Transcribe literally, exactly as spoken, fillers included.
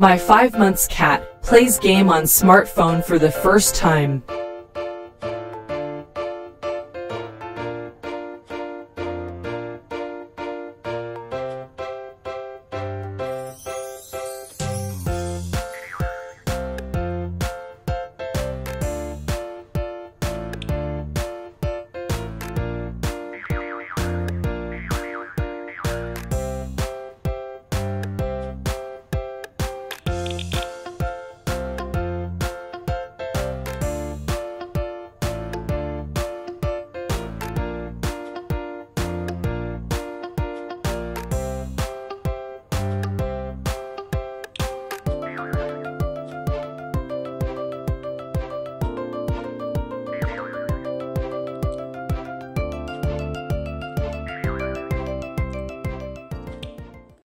My five months cat plays game on smartphone for the first time.